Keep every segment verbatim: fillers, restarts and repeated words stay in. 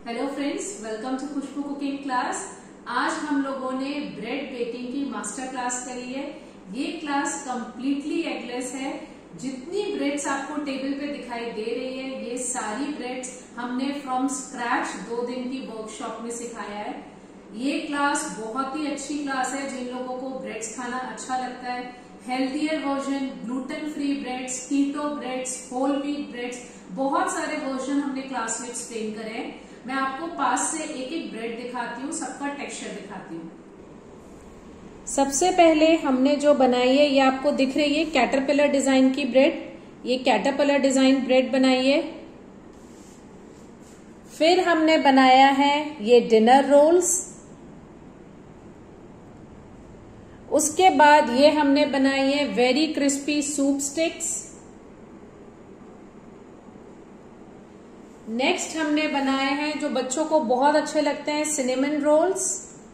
Hello friends, welcome to Khushboo cooking class. आज हम लोगों ने ब्रेड बेकिंग की मास्टर क्लास करी है। ये क्लास कंप्लीटली एगलेस है। जितनी ब्रेड्स आपको टेबल पे दिखाई दे रही है, ये सारी ब्रेड्स हमने फ्रॉम स्क्रैच दो दिन की वर्कशॉप में सिखाया है। ये क्लास बहुत ही अच्छी क्लास है जिन लोगों को ब्रेड्स खाना अच्छा लगता है। Healthier version, gluten free breads, keto breads, whole wheat breads, बहुत सारे वर्जन हमने क्लास में एक्सप्लेन करे हैं। मैं आपको पास से एक एक ब्रेड दिखाती हूँ, सबका टेक्सचर दिखाती हूँ। सबसे पहले हमने जो बनाई है, ये आपको दिख रही है कैटरपिलर डिजाइन की ब्रेड। ये कैटरपिलर डिजाइन ब्रेड बनाई है। फिर हमने बनाया है ये डिनर रोल्स। उसके बाद ये हमने बनाई है very crispy soup sticks. Next हमने बनाए हैं जो बच्चों को बहुत अच्छे लगते हैं, सिनेमन रोल्स।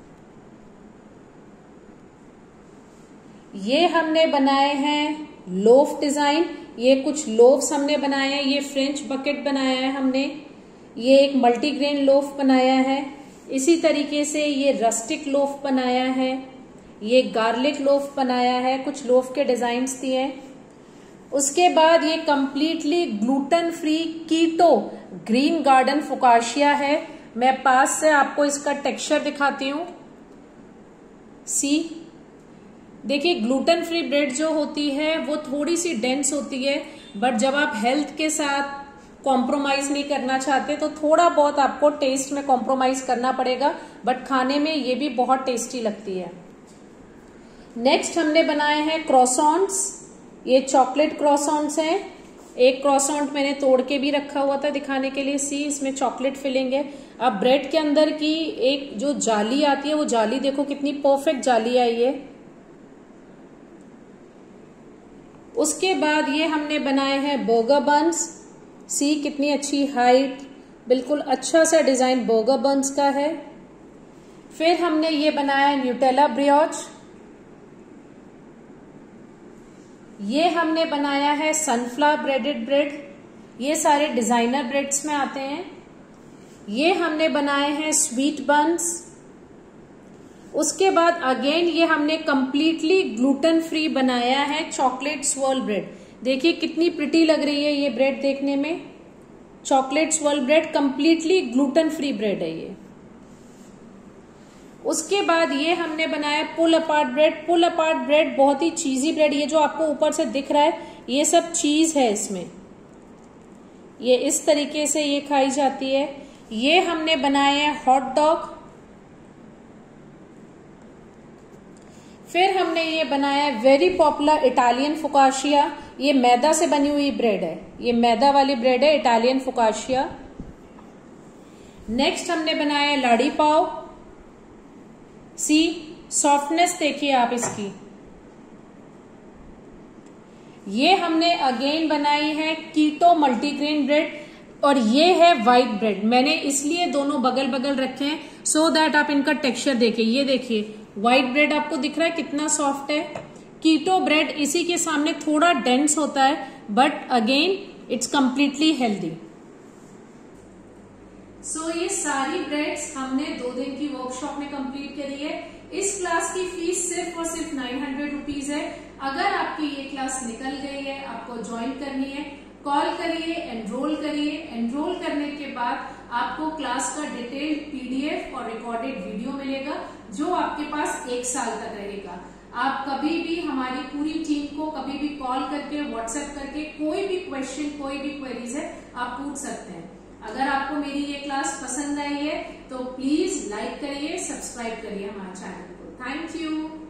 ये हमने बनाए हैं लोफ डिजाइन। ये कुछ लोफ्स हमने बनाए हैं। ये फ्रेंच बकेट बनाया है हमने। ये एक मल्टीग्रेन लोफ बनाया है। इसी तरीके से ये रस्टिक लोफ बनाया है। ये गार्लिक लोफ बनाया है। कुछ लोफ के डिजाइन्स दिए हैं। उसके बाद ये completely gluten free keto green garden focaccia है। मैं पास से आपको इसका टेक्सचर दिखाती हूँ। सी देखिए, ग्लूटेन फ्री ब्रेड जो होती है वो थोड़ी सी डेंस होती है, बट जब आप हेल्थ के साथ कॉम्प्रोमाइज नहीं करना चाहते तो थोड़ा बहुत आपको टेस्ट में कॉम्प्रोमाइज करना पड़ेगा, बट खाने में ये भी बहुत टेस्टी लगती है। नेक्स्ट हमने बनाए हैं क्रॉसॉन्ट्स। ये चॉकलेट क्रॉसॉन्ट्स हैं। एक क्रॉसॉन्ट मैंने तोड़ के भी रखा हुआ था दिखाने के लिए। सी, इसमें चॉकलेट फिलिंग है। अब ब्रेड के अंदर की एक जो जाली आती है, वो जाली देखो कितनी परफेक्ट जाली आई है। उसके बाद ये हमने बनाए हैं बर्गर बन्स। सी, कितनी अच्छी हाइट, बिल्कुल अच्छा सा डिजाइन बर्गर बन्स का है। फिर हमने ये बनाया न्यूटेला ब्रियोच। ये हमने बनाया है सनफ्लावर ब्रेडेड ब्रेड। ये सारे डिजाइनर ब्रेड्स में आते हैं। ये हमने बनाए हैं स्वीट बन्स। उसके बाद अगेन ये हमने कंप्लीटली ग्लूटेन फ्री बनाया है चॉकलेट स्वर्ल ब्रेड। देखिए कितनी प्रिटी लग रही है ये ब्रेड देखने में। Chocolate swirl bread completely gluten free bread है ये। उसके बाद ये हमने बनाया pull apart bread. Pull apart bread बहुत ही चीजी ब्रेड। ये जो आपको ऊपर से दिख रहा है, ये सब चीज है इसमें। ये इस तरीके से ये खाई जाती है। ये हमने बनाए हैं हॉट डॉग। फिर हमने ये बनाया वेरी पॉपुलर इटालियन फुकाशिया। ये मैदा से बनी हुई ब्रेड है। ये मैदा वाली ब्रेड है, इटालियन फुकाशिया। नेक्स्ट हमने बनाया लाड़ी पाव। सी, सॉफ्टनेस देखिए आप इसकी। ये हमने अगेन बनाई है कीटो मल्टीग्रेन ब्रेड, और ये है व्हाइट ब्रेड। मैंने इसलिए दोनों बगल बगल रखे हैं सो दैट आप इनका टेक्सचर देखिए। ये देखिए व्हाइट ब्रेड आपको दिख रहा है कितना सॉफ्ट है। कीटो ब्रेड इसी के सामने थोड़ा डेंस होता है, but again it's completely healthy. So so, ये सारी ब्रेड्स हमने दो दिन की वर्कशॉप में कंप्लीट करी है। इस क्लास की फीस सिर्फ और सिर्फ नाइन हंड्रेड रुपीज है। अगर आपकी ये क्लास निकल गई है, आपको ज्वाइन करनी है, कॉल करिए, एनरोल करिए। एनरोल करने के बाद आपको क्लास का डिटेल्ड पीडीएफ और रिकॉर्डेड वीडियो मिलेगा, जो आपके पास एक साल तक रहेगा। आप कभी भी हमारी पूरी टीम को कभी भी कॉल करके, व्हाट्सएप करके कोई भी क्वेश्चन, कोई भी क्वेरीज है, आप पूछ सकते हैं। अगर आपको मेरी ये क्लास पसंद आई है तो प्लीज लाइक करिए, सब्सक्राइब करिए हमारे चैनल को। Thank you.